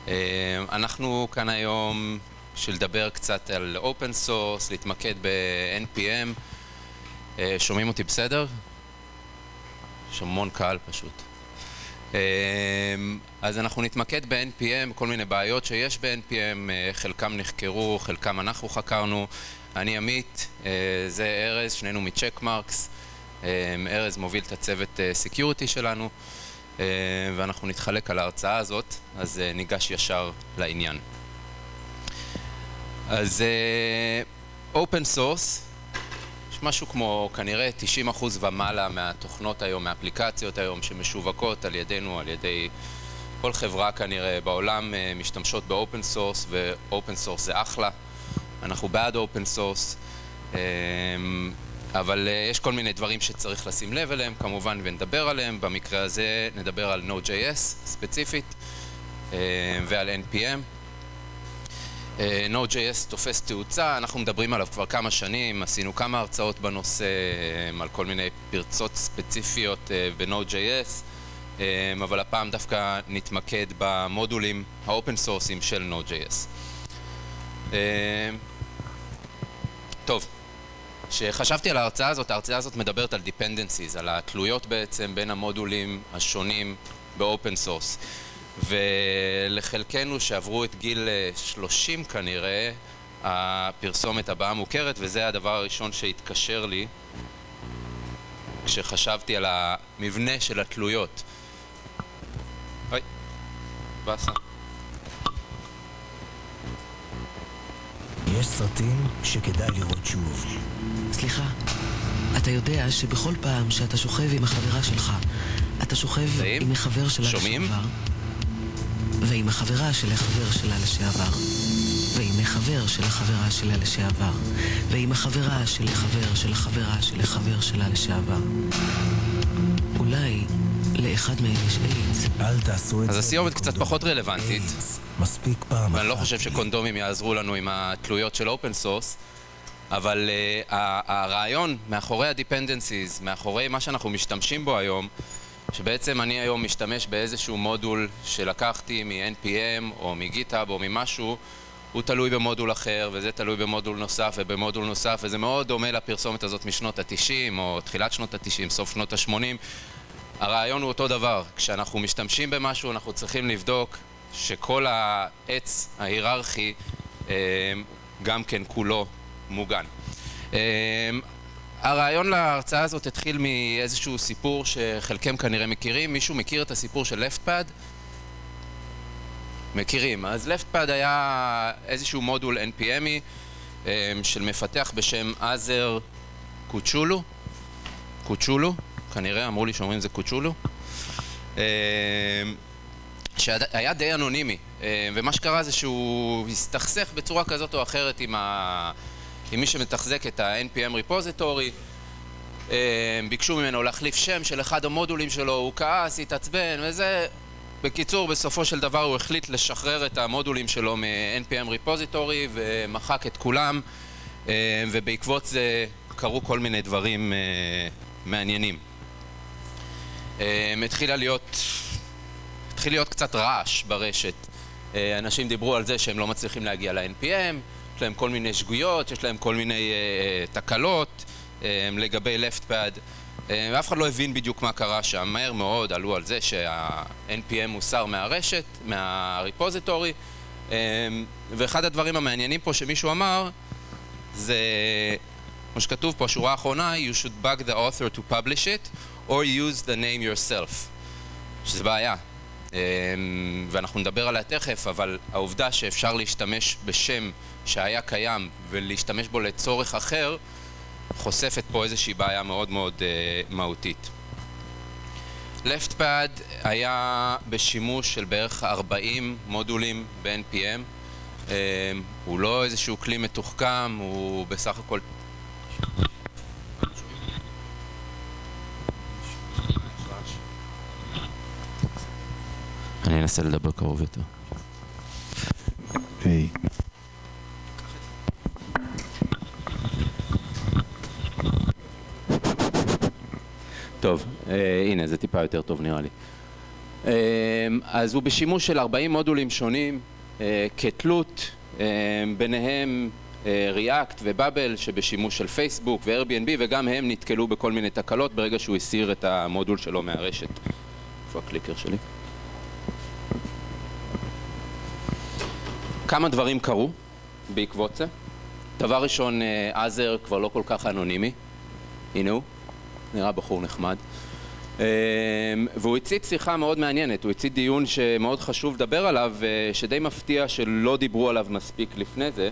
אנחנו כאן היום בשביל לדבר קצת על אופן סורס, להתמקד ב-NPM. שומעים אותי בסדר? יש המון קהל פשוט. אז אנחנו נתמקד ב-NPM, כל מיני בעיות שיש ב-NPM, חלקם נחקרו, חלקם אנחנו חקרנו. אני עמית, זה ארז, שנינו מצ'קמרקס. ארז מוביל את הצוות סקיוריטי שלנו, ואנחנו נתחלק על ההרצאה הזאת, אז ניגש ישר לעניין. אז אופן סורס, יש משהו כמו כנראה 90% ומעלה מהתוכנות היום, מהאפליקציות היום שמשווקות על ידינו, על ידי כל חברה כנראה בעולם, משתמשות באופן סורס, ואופן סורס זה אחלה. אנחנו בעד אופן סורס, אבל יש כל מיני דברים שצריך לשים לב אליהם כמובן ונדבר עליהם. במקרה הזה נדבר על Node.js ספציפית ועל NPM. Node.js תופס תאוצה, אנחנו מדברים עליו כבר כמה שנים, עשינו כמה הרצאות בנושא על כל מיני פרצות ספציפיות ב-Node.js, אבל הפעם דווקא נתמקד במודולים האופן סורסים של Node.js. טוב, כשחשבתי על ההרצאה הזאת מדברת על dependencies, על התלויות בעצם בין המודולים השונים באופן סורס. ולחלקנו שעברו את גיל 30 כנראה, הפרסומת הבאה מוכרת, וזה הדבר הראשון שהתקשר לי כשחשבתי על המבנה של התלויות. אוי, בסה. יש סרטים שכדאי לראות שוב. סליחה, אתה יודע שבכל פעם שאתה שוכב עם החברה שלך, אתה שוכב עם החבר שלה לשעבר, ועם החברה של החבר שלה לשעבר, ועם החבר של החברה שלה לשעבר, ועם החברה של החבר של החברה של החבר שלה לשעבר. אולי לאחד מהם יש איידס. אל תעשו את זה. אז הסיומת קצת פחות רלוונטית. מספיק פעם. ואני לא חושב שקונדומים יעזרו לנו עם התלויות של אופן סורס, אבל הרעיון מאחורי ה-dependencies, מאחורי מה שאנחנו משתמשים בו היום, שבעצם אני היום משתמש באיזשהו מודול שלקחתי מ-NPM או מ-GitHub או ממשהו, הוא תלוי במודול אחר, וזה תלוי במודול נוסף ובמודול נוסף, וזה מאוד דומה לפרסומת הזאת משנות ה-90 או תחילת שנות ה-90, סוף שנות ה-80. הרעיון הוא אותו דבר. כשאנחנו משתמשים במשהו, אנחנו צריכים לבדוק שכל העץ ההיררכי גם כן כולו מוגן. הרעיון להרצאה הזאת התחיל מאיזשהו סיפור שחלקם כנראה מכירים. מישהו מכיר את הסיפור של LeftPad? מכירים. אז LeftPad היה איזשהו מודול NPMי של מפתח בשם עזר קוצ'ולו, כנראה, אמרו לי שאומרים זה קוצ'ולו, שהיה די אנונימי, ומה שקרה זה שהוא הסתכסך בצורה כזאת או אחרת עם מי שמתחזק את ה-NPM ריפוזיטורי. ביקשו ממנו להחליף שם של אחד המודולים שלו, הוא כעס, התעצבן וזה. בקיצור, בסופו של דבר הוא החליט לשחרר את המודולים שלו מ-NPM ריפוזיטורי ומחק את כולם, ובעקבות זה קרו כל מיני דברים מעניינים. התחיל להיות קצת רעש ברשת. אנשים דיברו על זה שהם לא מצליחים להגיע ל-NPM, יש להם כל מיני שגויות, יש להם כל מיני תקלות לגבי LeftPad, ואף אחד לא הבין בדיוק מה קרה שם. מהר מאוד עלו על זה שה-NPM הוסר מהרשת, מהריפוזיטורי, ואחד הדברים המעניינים פה שמישהו אמר זה, כמו שכתוב פה, השורה האחרונה, you should bug the author to publish it or use the name yourself, שזה בעיה. ואנחנו נדבר עליה תכף, אבל העובדה שאפשר להשתמש בשם שהיה קיים ולהשתמש בו לצורך אחר חושפת פה איזושהי בעיה מאוד מאוד מהותית. LeftPad היה בשימוש של בערך 40 מודולים ב-NPM. הוא לא איזשהו כלי מתוחכם, הוא בסך הכל אני אנסה לדבר קרוב יותר. היי. טוב, הנה, זה טיפה יותר טוב נראה לי. אז הוא בשימוש של 40 מודולים שונים כתלות, ביניהם React ובאבל שבשימוש של פייסבוק ו-Airbnb, וגם הם נתקלו בכל מיני תקלות ברגע שהוא הסיר את המודול שלו מהרשת. איפה הקליקר שלי? כמה דברים קרו בעקבות זה. דבר ראשון, עזר כבר לא כל כך אנונימי. הנה הוא, נראה בחור נחמד. והוא הציט שיחה מאוד מעניינת, הוא הציט דיון שמאוד חשוב לדבר עליו, שדי מפתיע שלא דיברו עליו מספיק לפני זה.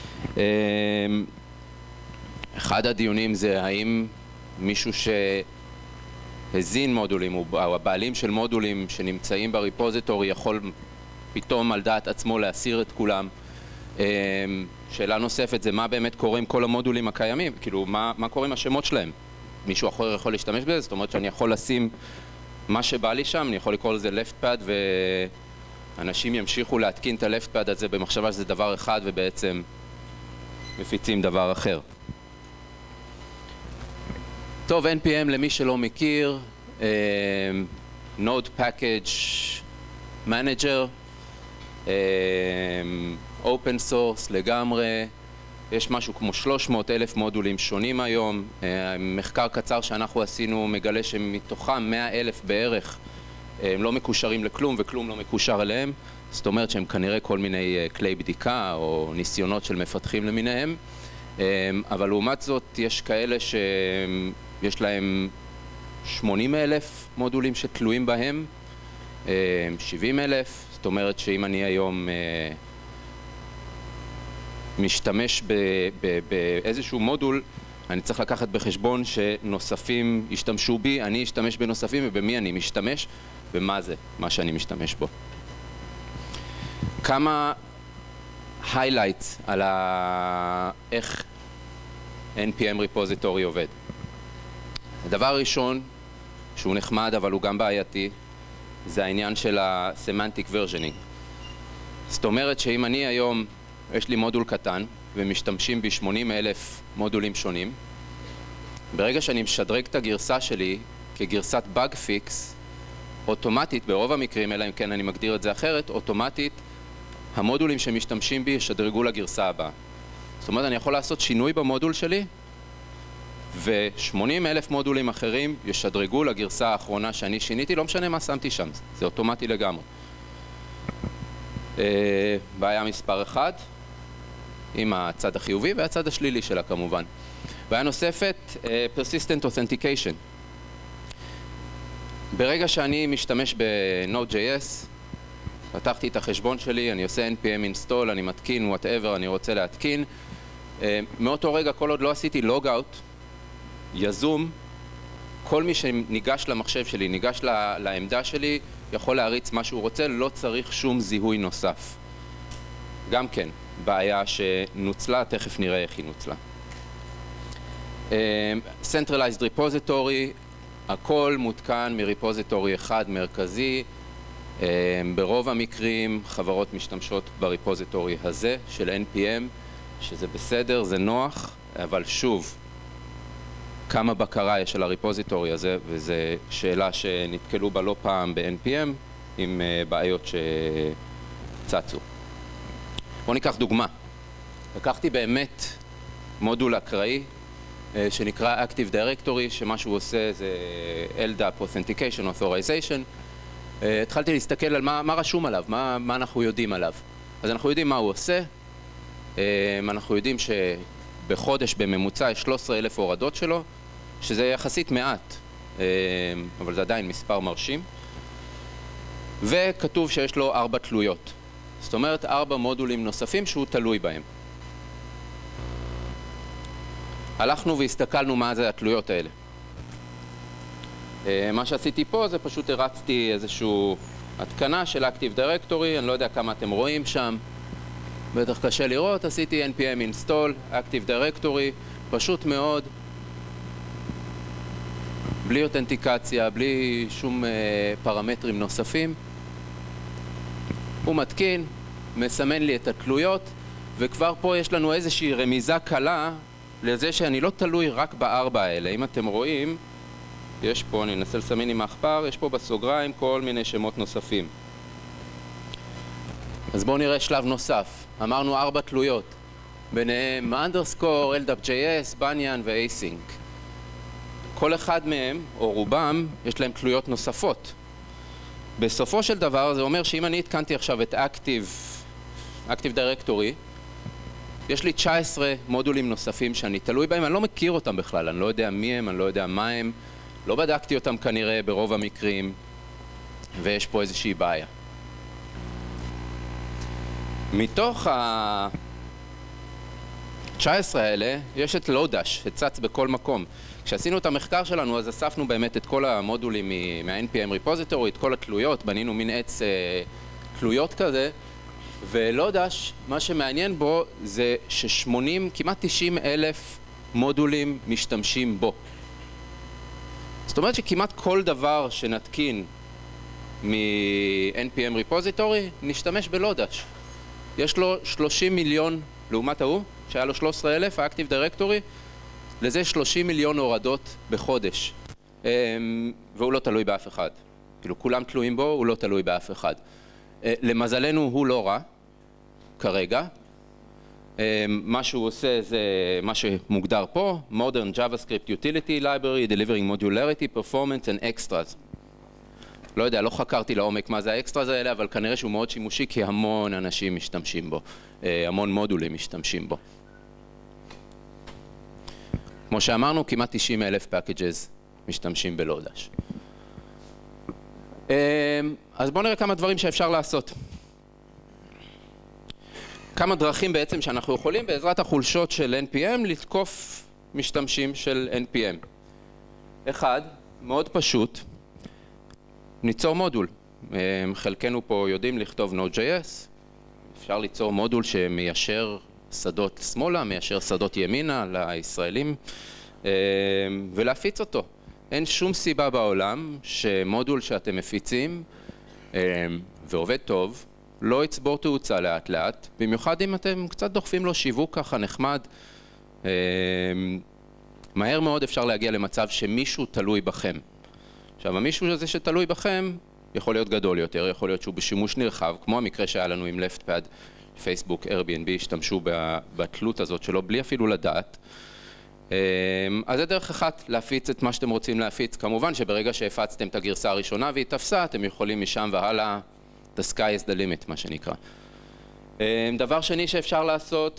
אחד הדיונים זה האם מישהו שהזין מודולים, או הבעלים של מודולים שנמצאים בריפוזיטורי יכול פתאום על דעת עצמו להסיר את כולם. שאלה נוספת זה מה באמת קורה עם כל המודולים הקיימים, כאילו מה קורה עם השמות שלהם. מישהו אחר יכול להשתמש בזה, זאת אומרת שאני יכול לשים מה שבא לי שם, אני יכול לקרוא לזה left pad ואנשים ימשיכו להתקין את ה-left pad הזה במחשבה שזה דבר אחד ובעצם מפיצים דבר אחר. טוב, NPM למי שלא מכיר, Node Package Manager, Open Source לגמרי, יש משהו כמו 300,000 מודולים שונים היום. מחקר קצר שאנחנו עשינו מגלה שמתוכם 100,000 בערך הם לא מקושרים לכלום וכלום לא מקושר אליהם. זאת אומרת שהם כנראה כל מיני כלי בדיקה או ניסיונות של מפתחים למיניהם. אבל לעומת זאת יש כאלה שיש להם 80,000 מודולים שתלויים בהם, 70,000. זאת אומרת שאם אני היום משתמש באיזשהו מודול, אני צריך לקחת בחשבון שנוספים ישתמשו בי, אני אשתמש בנוספים ובמי אני משתמש ומה זה מה שאני משתמש בו. כמה highlights על איך NPM repository עובד. הדבר הראשון, שהוא נחמד אבל הוא גם בעייתי, זה העניין של ה-semantic versioning. זאת אומרת שאם אני היום יש לי מודול קטן ומשתמשים ב-80,000 מודולים שונים, ברגע שאני משדרג את הגרסה שלי כגרסת bug fix, אוטומטית, ברוב המקרים, אלא אם כן אני מגדיר את זה אחרת, אוטומטית המודולים שמשתמשים בי ישדרגו לגרסה הבאה. זאת אומרת, אני יכול לעשות שינוי במודול שלי ו-80,000 מודולים אחרים ישדרגו לגרסה האחרונה שאני שיניתי, לא משנה מה שמתי שם, זה אוטומטי לגמרי. בעיה מספר 1, עם הצד החיובי והצד השלילי שלה כמובן. בעיה נוספת, persistent authentication. ברגע שאני משתמש ב-Node.js, פתחתי את החשבון שלי, אני עושה npm install, אני מתקין whatever אני רוצה להתקין. מאותו רגע, כל עוד לא עשיתי log-out, יזום, כל מי שניגש למחשב שלי, ניגש לעמדה שלי, יכול להריץ מה שהוא רוצה, לא צריך שום זיהוי נוסף. גם כן, בעיה שנוצלה, תכף נראה איך היא נוצלה. Centralized Repository, הכל מותקן מריפוזיטורי אחד מרכזי. ברוב המקרים חברות משתמשות בריפוזיטורי הזה של NPM, שזה בסדר, זה נוח, אבל שוב, כמה בקרה יש על הריפוזיטורי הזה, וזו שאלה שנתקלו בה לא פעם ב-NPM עם בעיות שצצו. בואו ניקח דוגמה. לקחתי באמת מודול אקראי שנקרא Active Directory, שמה שהוא עושה זה LDAP Authentication Authorization. התחלתי להסתכל על מה רשום עליו, מה אנחנו יודעים עליו. אז אנחנו יודעים מה הוא עושה, אנחנו יודעים שבחודש בממוצע יש 13,000 הורדות שלו, שזה יחסית מעט, אבל זה עדיין מספר מרשים. וכתוב שיש לו 4 תלויות. זאת אומרת 4 מודולים נוספים שהוא תלוי בהם. הלכנו והסתכלנו מה זה התלויות האלה. מה שעשיתי פה זה פשוט הרצתי איזושהי התקנה של Active Directory, אני לא יודע כמה אתם רואים שם, בטח קשה לראות, עשיתי npm install Active Directory, פשוט מאוד, בלי אותנטיקציה, בלי שום פרמטרים נוספים. הוא מתקין, מסמן לי את התלויות, וכבר פה יש לנו איזושהי רמיזה קלה לזה שאני לא תלוי רק ב4 האלה. אם אתם רואים, יש פה, אני אנסה לסמן עם העכבר, יש פה בסוגריים כל מיני שמות נוספים. אז בואו נראה שלב נוסף. אמרנו 4 תלויות, ביניהם underscore, LWJS, Banyan ו-Async. כל אחד מהם, או רובם, יש להם תלויות נוספות. בסופו של דבר זה אומר שאם אני התקנתי עכשיו את Active Directory, יש לי 19 מודולים נוספים שאני תלוי בהם, אני לא מכיר אותם בכלל, אני לא יודע מי הם, אני לא יודע מה הם, לא בדקתי אותם כנראה ברוב המקרים, ויש פה איזושהי בעיה. מתוך ה-19 האלה, יש את Lodash, הצץ בכל מקום. כשעשינו את המחקר שלנו, אז אספנו באמת את כל המודולים מה-NPM repository, את כל התלויות, בנינו מין עץ תלויות כזה, ולודש, מה שמעניין בו זה ש80, כמעט 90 אלף מודולים משתמשים בו. זאת אומרת שכמעט כל דבר שנתקין מ-NPM repository נשתמש בלודש. יש לו 30 מיליון, לעומת ההוא, שהיה לו 13,000, ה-Active Directory, לזה 30 מיליון הורדות בחודש. והוא לא תלוי באף אחד. כאילו, כולם תלויים בו, הוא לא תלוי באף אחד. למזלנו הוא לא רע, כרגע. מה שהוא עושה זה מה שמוגדר פה, Modern JavaScript Utility Library, Delivering Modularity, Performance and Extras. לא יודע, לא חקרתי לעומק מה זה האקסטראז האלה, אבל כנראה שהוא מאוד שימושי, כי המון אנשים משתמשים בו, המון מודולים משתמשים בו. כמו שאמרנו, כמעט 90,000 packages משתמשים בלודש. אז בואו נראה כמה דברים שאפשר לעשות. כמה דרכים בעצם שאנחנו יכולים בעזרת החולשות של NPM לתקוף משתמשים של NPM. אחד, מאוד פשוט, ניצור מודול. חלקנו פה יודעים לכתוב Node.js, אפשר ליצור מודול שמיישר שדות שמאלה, מיישר שדות ימינה לישראלים, ולהפיץ אותו. אין שום סיבה בעולם שמודול שאתם מפיצים ועובד טוב, לא יצבור תאוצה לאט לאט, במיוחד אם אתם קצת דוחפים לו שיווק ככה נחמד. מהר מאוד אפשר להגיע למצב שמישהו תלוי בכם. עכשיו, המישהו הזה שתלוי בכם יכול להיות גדול יותר, יכול להיות שהוא בשימוש נרחב, כמו המקרה שהיה לנו עם LeftPad, פייסבוק, Airbnb, השתמשו בתלות הזאת שלו בלי אפילו לדעת. אז זה דרך אחת להפיץ את מה שאתם רוצים להפיץ. כמובן שברגע שהפצתם את הגרסה הראשונה והיא תפסה, אתם יכולים משם והלאה, the sky is the limit, מה שנקרא. דבר שני שאפשר לעשות,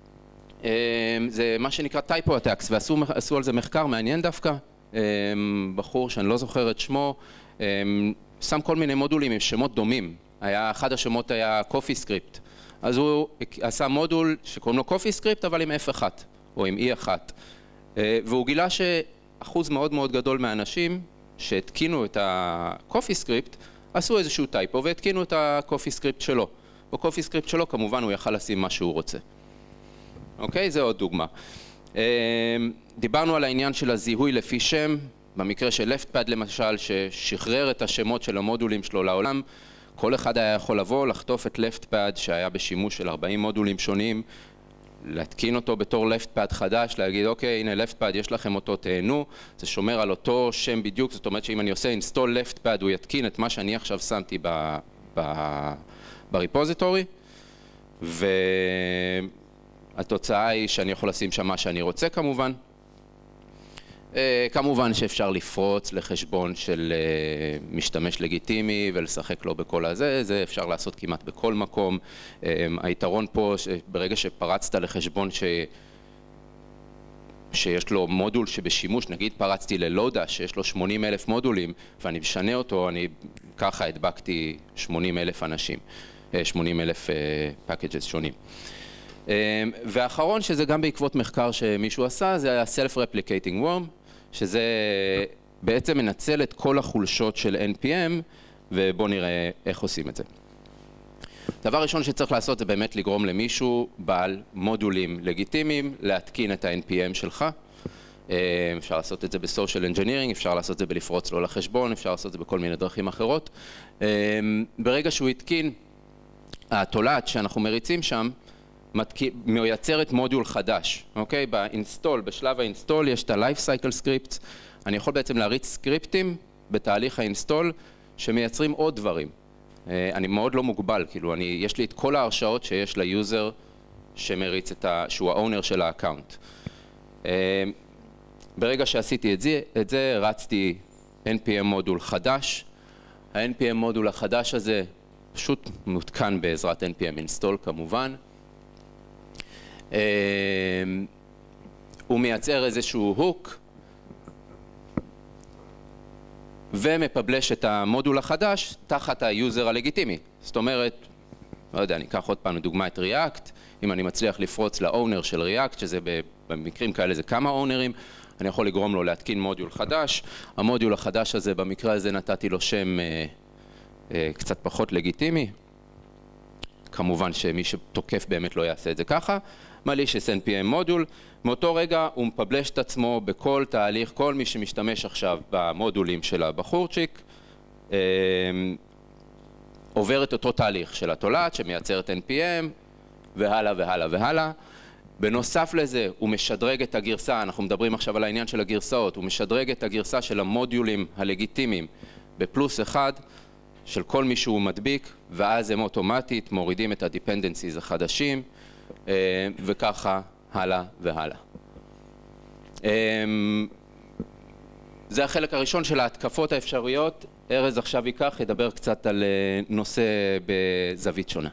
זה מה שנקרא typo attacks, ועשו על זה מחקר מעניין דווקא. בחור שאני לא זוכר את שמו, שם כל מיני מודולים עם שמות דומים. אחד השמות היה CoffeeScript. אז הוא עשה מודול שקוראים לו CoffeeScript, אבל עם F1, או עם E1. והוא גילה שאחוז מאוד מאוד גדול מהאנשים שהתקינו את ה-CoffeeScript, עשו איזשהו טייפו והתקינו את ה-CoffeeScript שלו. ב-CoffeeScript שלו כמובן הוא יכל לשים מה שהוא רוצה. אוקיי? זה עוד דוגמה. דיברנו על העניין של הזיהוי לפי שם, במקרה של LeftPad למשל, ששחרר את השמות של המודולים שלו לעולם. כל אחד היה יכול לבוא, לחטוף את LeftPad שהיה בשימוש של 40 מודולים שונים, להתקין אותו בתור LeftPad חדש, להגיד אוקיי, הנה LeftPad, יש לכם אותו, תהנו, זה שומר על אותו שם בדיוק, זאת אומרת שאם אני עושה install LeftPad, הוא יתקין את מה שאני עכשיו שמתי בריפוזיטורי, והתוצאה היא שאני יכול לשים שם מה שאני רוצה כמובן. כמובן שאפשר לפרוץ לחשבון של משתמש לגיטימי ולשחק לו בכל הזה, זה אפשר לעשות כמעט בכל מקום. היתרון פה, ברגע שפרצת לחשבון שיש לו מודול שבשימוש, נגיד פרצתי ללודה שיש לו 80,000 מודולים ואני משנה אותו, אני ככה הדבקתי 80,000 אנשים, 80,000 packages שונים. והאחרון, שזה גם בעקבות מחקר שמישהו עשה, זה היה Self-Replicating Worm, שזה בעצם מנצל את כל החולשות של NPM, ובואו נראה איך עושים את זה. דבר ראשון שצריך לעשות זה באמת לגרום למישהו בעל מודולים לגיטימיים להתקין את ה-NPM שלך. אפשר לעשות את זה ב-Social Engineering, אפשר לעשות את זה בלפרוץ לו לחשבון, אפשר לעשות את זה בכל מיני דרכים אחרות. ברגע שהוא התקין, התולעת שאנחנו מריצים שם, מייצרת מודול חדש, אוקיי? באינסטול, בשלב האינסטול יש את ה-Life Cycle Scripts, אני יכול בעצם להריץ סקריפטים בתהליך האינסטול שמייצרים עוד דברים. אני מאוד לא מוגבל, כאילו, יש לי את כל ההרשאות שיש ליוזר שמריץ שהוא האונר של האקאונט. ברגע שעשיתי את זה, רצתי NPM מודול חדש. ה-NPM מודול החדש הזה פשוט מותקן בעזרת NPM install כמובן. הוא מייצר איזשהו הוק ומפבלש את המודול החדש תחת היוזר הלגיטימי. זאת אומרת, לא יודע, אני אקח עוד פעם לדוגמה את React, אם אני מצליח לפרוץ לאונר של React, שזה במקרים כאלה זה כמה אונרים, אני יכול לגרום לו להתקין מודול חדש. המודול החדש הזה, במקרה הזה נתתי לו שם קצת פחות לגיטימי. כמובן שמי שתוקף באמת לא יעשה את זה ככה. malicious NPM מודול, מאותו רגע הוא מפבלש את עצמו בכל תהליך, כל מי שמשתמש עכשיו במודולים של הבחורצ'יק, עובר את אותו תהליך של התולעת שמייצר את NPM והלאה והלאה והלאה. בנוסף לזה הוא משדרג את הגרסה, אנחנו מדברים עכשיו על העניין של הגרסאות, הוא משדרג את הגרסה של המודולים הלגיטימיים ב+1 של כל מי שהוא מדביק, ואז הם אוטומטית מורידים את ה-dependencies החדשים, וככה הלאה והלאה. זה החלק הראשון של ההתקפות האפשריות. ארז עכשיו ייקח, ידבר קצת על נושא בזווית שונה.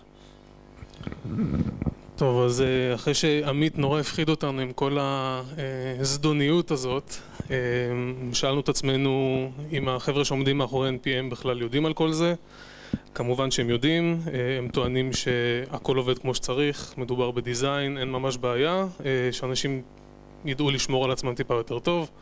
טוב, אז אחרי שעמית נורא הפחיד אותנו עם כל הזדוניות הזאת, שאלנו את עצמנו אם החבר'ה שעומדים מאחורי NPM בכלל יודעים על כל זה. כמובן שהם יודעים, הם טוענים שהכל עובד כמו שצריך, מדובר בדיזיין, אין ממש בעיה, שאנשים ידעו לשמור על עצמם טיפה יותר טוב.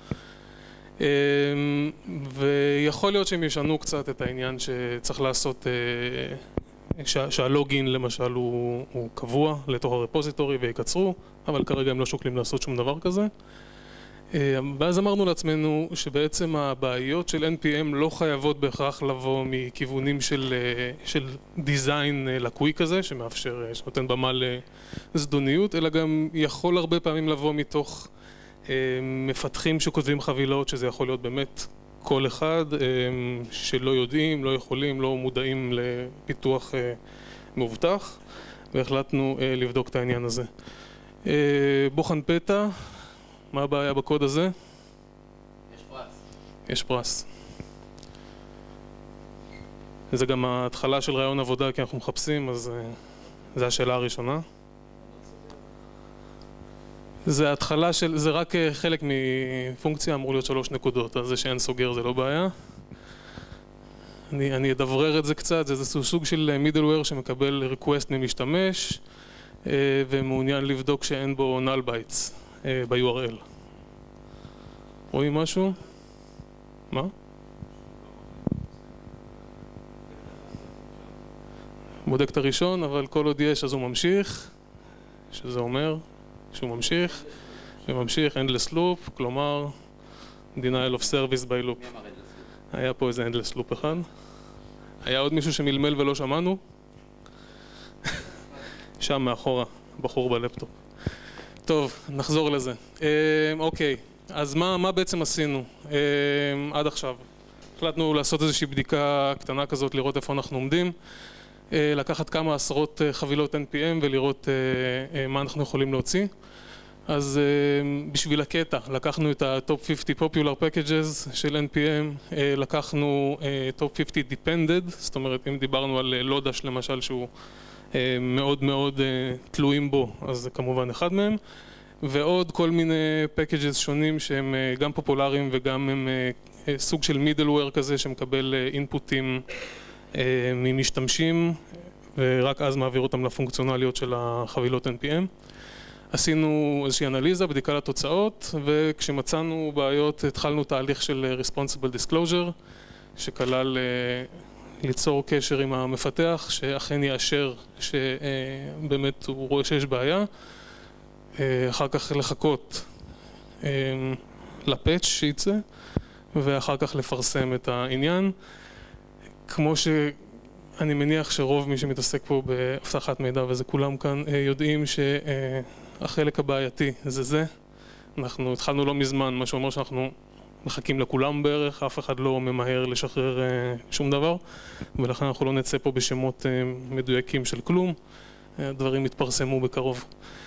ויכול להיות שהם ישנו קצת את העניין שצריך לעשות, שהלוגין למשל הוא קבוע לתוך הרפוזיטורי ויקצרו, אבל כרגע הם לא שוקלים לעשות שום דבר כזה. ואז אמרנו לעצמנו שבעצם הבעיות של NPM לא חייבות בהכרח לבוא מכיוונים של דיזיין לקוי כזה, שמאפשר, שנותן במה לזדוניות, אלא גם יכול הרבה פעמים לבוא מתוך מפתחים שכותבים חבילות, שזה יכול להיות באמת כל אחד שלא יודעים, לא יכולים, לא מודעים לפיתוח מבוטח, והחלטנו לבדוק את העניין הזה. בוחן פתע, מה הבעיה בקוד הזה? יש פרס. יש פרס. זה גם ההתחלה של רעיון עבודה, כי אנחנו מחפשים, אז זו השאלה הראשונה. זה ההתחלה של, זה רק חלק מפונקציה, אמור להיות 3 נקודות, אז זה שאין סוגר זה לא בעיה. אני אדברר את זה קצת, זה סוג של middleware שמקבל request ממשתמש, ומעוניין לבדוק שאין בו null bytes ב-URL. רואים משהו? מה? בודק את הראשון, אבל כל עוד יש אז הוא ממשיך, שזה אומר שהוא ממשיך, וממשיך endless loop, כלומר denial of service by loop. היה פה איזה endless loop אחד. היה עוד מישהו שמלמל ולא שמענו? שם מאחורה, בחור בלפטופ. טוב, נחזור לזה. אוקיי, אז מה בעצם עשינו עד עכשיו? החלטנו לעשות איזושהי בדיקה קטנה כזאת, לראות איפה אנחנו עומדים, לקחת כמה עשרות חבילות NPM ולראות מה אנחנו יכולים להוציא. אז בשביל הקטע, לקחנו את ה-Top 50 Popular Packages של NPM, לקחנו Top 50 Depended, זאת אומרת, אם דיברנו על לודש למשל שהוא מאוד מאוד תלויים בו, אז זה כמובן אחד מהם, ועוד כל מיני packages שונים שהם גם פופולריים וגם הם סוג של middleware כזה שמקבל אינפוטים ממשתמשים, ורק אז מעביר אותם לפונקציונליות של החבילות NPM. עשינו איזושהי אנליזה, בדיקה לתוצאות, וכשמצאנו בעיות התחלנו תהליך של Responsible Disclosure, שכלל ליצור קשר עם המפתח, שאכן יאשר שבאמת הוא רואה שיש בעיה, אחר כך לחכות לפאץ' שיצא, ואחר כך לפרסם את העניין. כמו שאני מניח שרוב מי שמתעסק פה באבטחת מידע, וזה כולם כאן, יודעים שהחלק הבעייתי זה זה. אנחנו התחלנו לא מזמן, מה שאומר שאנחנו מחכים לכולם בערך, אף אחד לא ממהר לשחרר שום דבר, ולכן אנחנו לא נצא פה בשמות מדויקים של כלום, הדברים יתפרסמו בקרוב.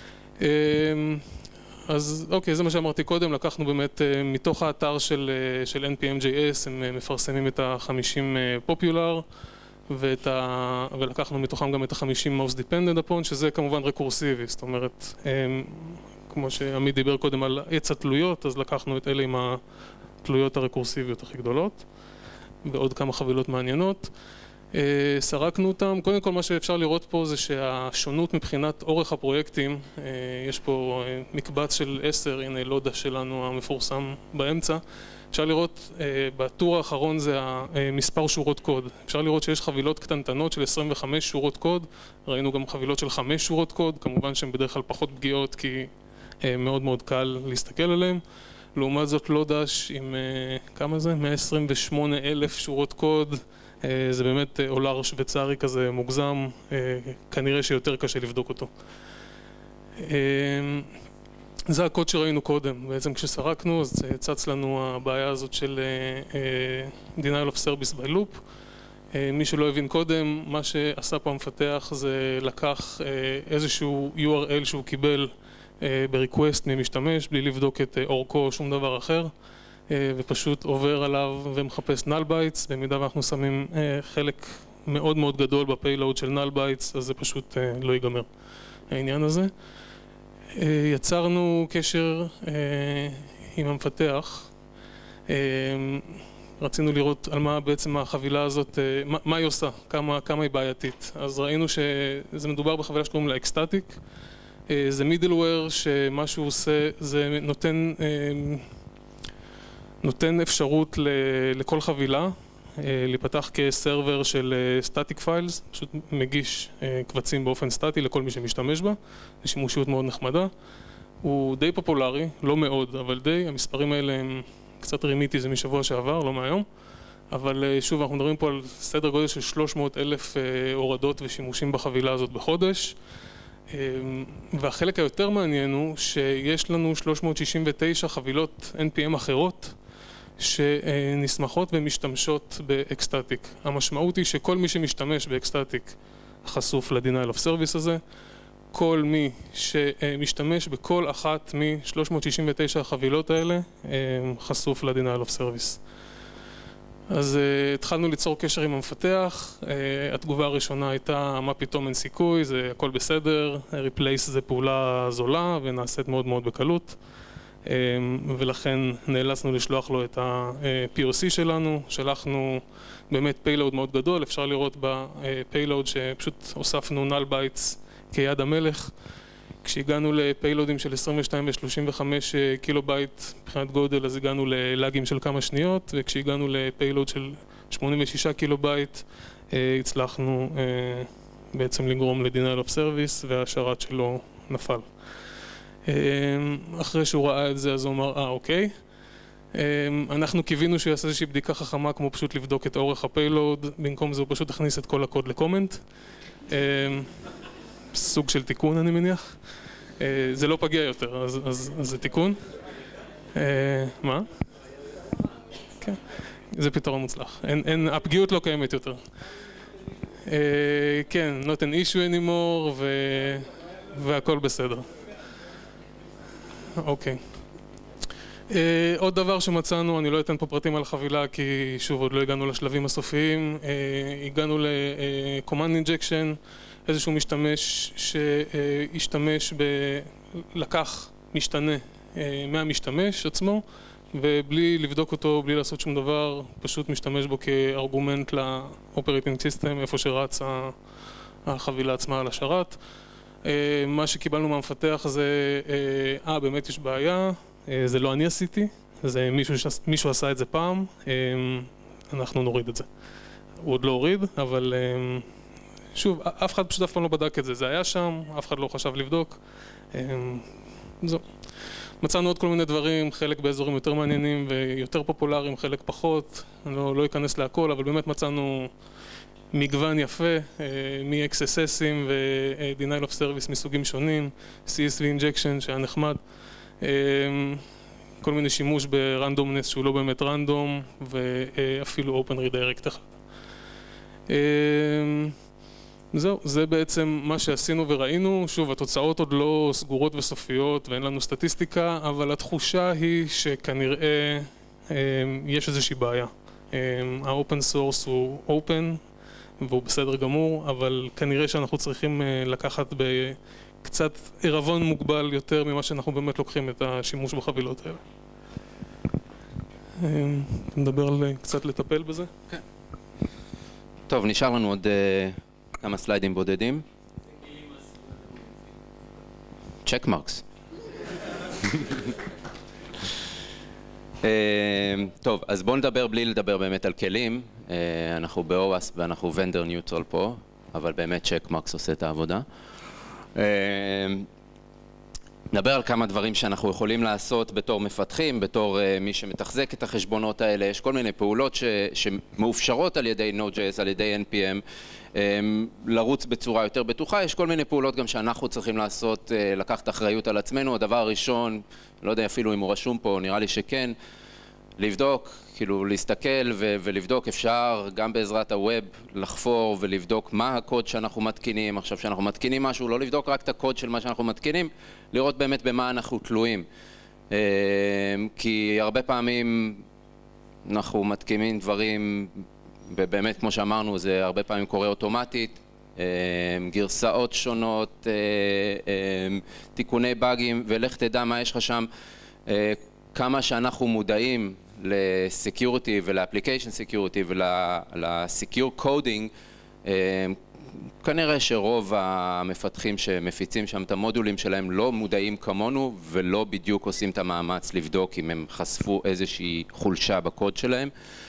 אז אוקיי, זה מה שאמרתי קודם, לקחנו באמת מתוך האתר של npm.js, הם מפרסמים את ה-50 פופולר, ולקחנו מתוכם גם את ה-50 most dependent upon, שזה כמובן רקורסיבי, זאת אומרת, כמו שעמית דיבר קודם על עץ התלויות, אז לקחנו את אלה עם התלויות הרקורסיביות הכי גדולות, ועוד כמה חבילות מעניינות. סרקנו אותם. קודם כל מה שאפשר לראות פה זה שהשונות מבחינת אורך הפרויקטים, יש פה מקבץ של 10, הנה לודה שלנו המפורסם באמצע. אפשר לראות, בטור האחרון זה המספר שורות קוד. אפשר לראות שיש חבילות קטנטנות של 25 שורות קוד, ראינו גם חבילות של 5 שורות קוד, כמובן שהן בדרך כלל פחות פגיעות כי מאוד מאוד קל להסתכל עליהן. לעומת זאת לודש עם, כמה זה? 128,000 שורות קוד, זה באמת אולר שוויצרי כזה מוגזם, כנראה שיותר קשה לבדוק אותו. זה הקוד שראינו קודם, בעצם כשסרקנו אז צץ לנו הבעיה הזאת של Denial of Service by Loop. מי שלא הבין קודם, מה שעשה פה המפתח זה לקח איזשהו URL שהוא קיבל בריקווסט ממשתמש, בלי לבדוק את אורכו או שום דבר אחר, ופשוט עובר עליו ומחפש null bytes. במידה ואנחנו שמים חלק מאוד מאוד גדול בפיילוד של null bytes, אז זה פשוט לא ייגמר העניין הזה. יצרנו קשר עם המפתח, רצינו לראות על מה בעצם החבילה הזאת, מה היא עושה, כמה היא בעייתית. אז ראינו שזה מדובר בחבילה שקוראים לה Ecstatic, זה middleware שמה שהוא עושה זה נותן אפשרות לכל חבילה להיפתח כסרבר של static files, פשוט מגיש קבצים באופן סטטי לכל מי שמשתמש בה, זה שימושיות מאוד נחמדה. הוא די פופולרי, לא מאוד, אבל די, המספרים האלה הם קצת רימיתי, זה משבוע שעבר, לא מהיום, אבל שוב, אנחנו מדברים פה על סדר גודל של 300,000 הורדות ושימושים בחבילה הזאת בחודש, והחלק היותר מעניין הוא שיש לנו 369 חבילות NPM אחרות שנסמכות ומשתמשות באקסטטיק. המשמעות היא שכל מי שמשתמש באקסטטיק חשוף ל-Denial of Service הזה, כל מי שמשתמש בכל אחת מ-369 החבילות האלה חשוף ל-Denial of Service. אז התחלנו ליצור קשר עם המפתח, התגובה הראשונה הייתה מה פתאום אין סיכוי, זה הכל בסדר, Replace זה פעולה זולה ונעשית מאוד מאוד בקלות, ולכן נאלצנו לשלוח לו את ה-POC שלנו, שלחנו באמת פיילוד מאוד גדול, אפשר לראות בפיילוד שפשוט הוספנו null bytes כיד המלך. כשהגענו לפיילודים של 22 ו-35 קילובייט מבחינת גודל, אז הגענו ללאגים של כמה שניות, וכשהגענו לפיילוד של 86 קילובייט, הצלחנו בעצם לגרום ל-Denial of Service, והשרת שלו נפל. אחרי שהוא ראה את זה, אז הוא אמר, אוקיי. אנחנו קיווינו שהוא יעשה איזושהי בדיקה חכמה, כמו פשוט לבדוק את אורך הפיילוד, במקום זה הוא פשוט הכניס את כל הקוד לקומנט. סוג של תיקון אני מניח, זה לא פגיע יותר, אז זה תיקון. מה? כן, זה פתרון מוצלח, הפגיעות לא קיימת יותר. כן, not an issue anymore והכל בסדר. אוקיי. עוד דבר שמצאנו, אני לא אתן פה פרטים על החבילה כי שוב עוד לא הגענו לשלבים הסופיים, הגענו ל-command injection, איזשהו משתמש שהשתמש לקח משתנה מהמשתמש עצמו, ובלי לבדוק אותו, בלי לעשות שום דבר, פשוט משתמש בו כארגומנט ל-Operating System, איפה שרץ החבילה עצמה על השרת. מה שקיבלנו מהמפתח זה, באמת יש בעיה, זה לא אני עשיתי, זה מישהו עשה את זה פעם, אנחנו נוריד את זה. הוא עוד לא הוריד, אבל שוב, אף אחד פשוט אף פעם לא בדק את זה, זה היה שם, אף אחד לא חשב לבדוק. זהו. מצאנו עוד כל מיני דברים, חלק באזורים יותר מעניינים ויותר פופולריים, חלק פחות, אני לא אכנס להכל, אבל באמת מצאנו מגוון יפה, מ-XSSים ו-Denial of Service מסוגים שונים, CSV Injection שהיה נחמד. כל מיני שימוש ברנדומנס שהוא לא באמת רנדום, ואפילו open redirect אחד. זהו, זה בעצם מה שעשינו וראינו. שוב, התוצאות עוד לא סגורות וסופיות ואין לנו סטטיסטיקה, אבל התחושה היא שכנראה יש איזושהי בעיה. האופן סורס הוא open והוא בסדר גמור, אבל כנראה שאנחנו צריכים לקחת בקצת עירבון מוגבל יותר ממה שאנחנו באמת לוקחים את השימוש בחבילות האלה. נדבר על קצת לטפל בזה. כן. טוב, נשאר לנו עוד כמה סליידים בודדים. צ'ק מרקס. טוב, אז בואו נדבר בלי לדבר באמת על כלים. אנחנו ב-OWASP ואנחנו vendor neutral פה, אבל באמת צ'ק מרקס עושה את העבודה. נדבר על כמה דברים שאנחנו יכולים לעשות בתור מפתחים, בתור מי שמתחזק את החשבונות האלה. יש כל מיני פעולות שמאופשרות על ידי Node.js, על ידי NPM, לרוץ בצורה יותר בטוחה. יש כל מיני פעולות גם שאנחנו צריכים לעשות, לקחת אחריות על עצמנו. הדבר הראשון, לא יודע אפילו אם הוא רשום פה, נראה לי שכן, לבדוק, כאילו להסתכל ולבדוק. אפשר גם בעזרת הווב לחפור ולבדוק מה הקוד שאנחנו מתקינים. עכשיו שאנחנו מתקינים משהו, לא לבדוק רק את הקוד של מה שאנחנו מתקינים, לראות באמת במה אנחנו תלויים. כי הרבה פעמים אנחנו מתקינים דברים, ובאמת כמו שאמרנו זה הרבה פעמים קורה אוטומטית, גרסאות שונות, תיקוני באגים, ולך תדע מה יש לך שם. כמה שאנחנו מודעים לסקיוריטי ולאפליקיישן סקיוריטי ולסקיור קודינג, כנראה שרוב המפתחים שמפיצים שם את המודולים שלהם לא מודעים כמונו ולא בדיוק עושים את המאמץ לבדוק אם הם חשפו איזושהי חולשה בקוד שלהם.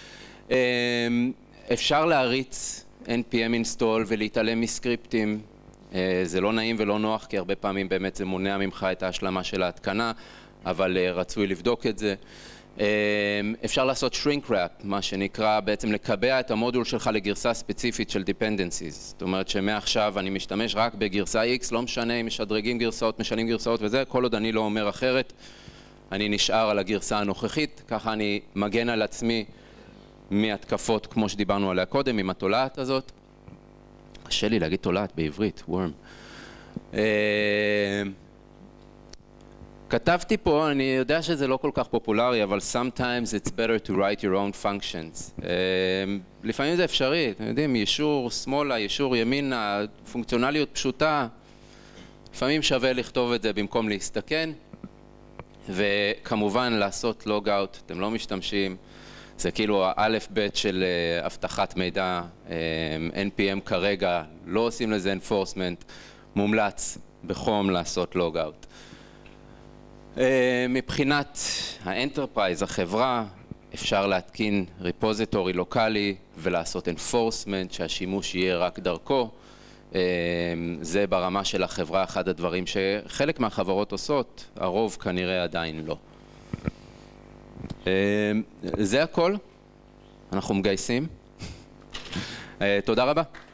אפשר להריץ npm install ולהתעלם מסקריפטים. זה לא נעים ולא נוח כי הרבה פעמים באמת זה מונע ממך את ההשלמה של ההתקנה, אבל רצוי לבדוק את זה. אפשר לעשות shrink wrap, מה שנקרא בעצם לקבע את המודול שלך לגרסה ספציפית של dependencies. זאת אומרת שמעכשיו אני משתמש רק בגרסה X, לא משנה אם משדרגים גרסאות, משנים גרסאות וזה, כל עוד אני לא אומר אחרת, אני נשאר על הגרסה הנוכחית, ככה אני מגן על עצמי מהתקפות כמו שדיברנו עליה קודם, עם התולעת הזאת. קשה לי להגיד תולעת בעברית, worm. כתבתי פה, אני יודע שזה לא כל כך פופולרי, אבל sometimes it's better to write your own functions. לפעמים זה אפשרי, אתם יודעים, ישור שמאלה, ישור ימינה, פונקציונליות פשוטה. לפעמים שווה לכתוב את זה במקום להסתכן, וכמובן לעשות לוג-אוט, אתם לא משתמשים. זה כאילו האלף בית של הבטחת מידע, NPM כרגע, לא עושים לזה enforcement, מומלץ בחום לעשות לוג-אוט. מבחינת האנטרפרייז, החברה, אפשר להתקין ריפוזיטורי לוקלי ולעשות enforcement שהשימוש יהיה רק דרכו. זה ברמה של החברה אחד הדברים שחלק מהחברות עושות, הרוב כנראה עדיין לא. זה הכל, אנחנו מגייסים. תודה רבה.